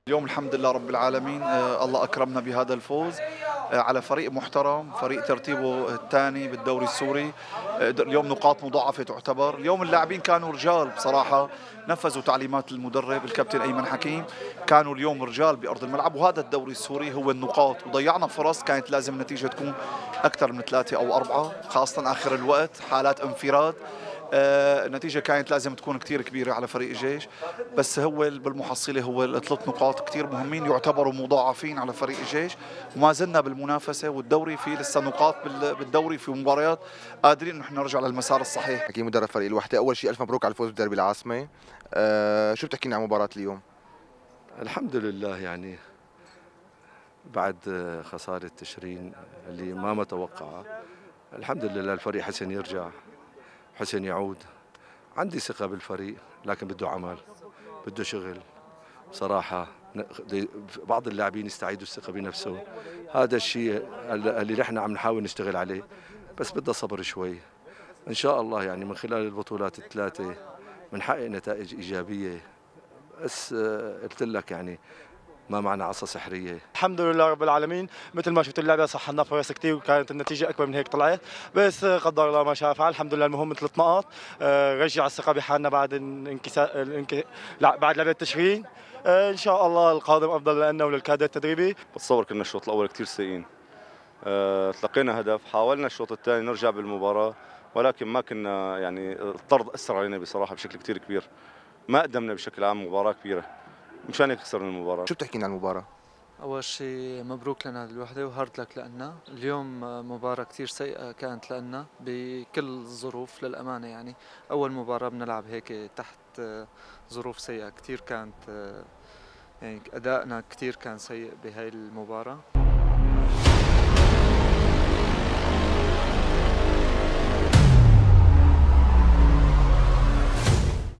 اليوم الحمد لله رب العالمين، الله أكرمنا بهذا الفوز على فريق محترم، فريق ترتيبه الثاني بالدوري السوري. اليوم نقاط مضاعفة تعتبر. اليوم اللاعبين كانوا رجال بصراحة، نفذوا تعليمات المدرب الكابتن أيمن حكيم. كانوا اليوم رجال بأرض الملعب، وهذا الدوري السوري هو النقاط. وضيعنا فرص كانت لازم النتيجة تكون أكثر من 3 أو 4، خاصة آخر الوقت حالات انفراد. النتيجة كانت لازم تكون كتير كبيرة على فريق الجيش، بس هو بالمحصلة هو ال3 نقاط كتير مهمين، يعتبروا مضاعفين على فريق الجيش. وما زلنا بالمنافسة، والدوري فيه لسه نقاط بالدوري، في مباريات قادرين نحن نرجع للمسار الصحيح. حكيم مدرب فريق الوحدة، أول شيء ألف مبروك على الفوز بدربي العاصمة. شو بتحكينا عن مباراة اليوم؟ الحمد لله، يعني بعد خسارة تشرين اللي ما متوقعة، الحمد لله الفريق حسن يرجع، حسن يعود. عندي ثقة بالفريق، لكن بده عمل، بده شغل صراحة. بعض اللاعبين يستعيدوا الثقة بنفسه، هذا الشيء اللي نحن عم نحاول نشتغل عليه، بس بدها صبر شوي. إن شاء الله يعني من خلال البطولات الثلاثة بنحقق نتائج إيجابية. بس قلت لك يعني ما معنا عصا سحرية. الحمد لله رب العالمين، مثل ما شفت اللعبه صح لنا فرص كثير، وكانت النتيجه اكبر من هيك طلعت، بس قدر الله ما شاء فعل. الحمد لله المهم 3 نقاط، رجع الثقه بحالنا بعد بعد لعبه تشرين. ان شاء الله القادم افضل لنا وللكادر التدريبي. بتصور كنا الشوط الاول كثير سيئين، تلقينا هدف، حاولنا الشوط الثاني نرجع بالمباراه، ولكن ما كنا، يعني الطرد اثر علينا بصراحه بشكل كثير كبير. ما قدمنا بشكل عام مباراه كبيره، مشان هيك خسرنا المباراه. شو بتحكينا عن المباراة؟ أول شيء مبروك لنا الوحدة وهارد لك لنا. اليوم مباراة كتير سيئة كانت لنا بكل الظروف للأمانة. يعني أول مباراة بنلعب هيك تحت ظروف سيئة كتير، كانت يعني أدائنا كتير كان سيء بهاي المباراة.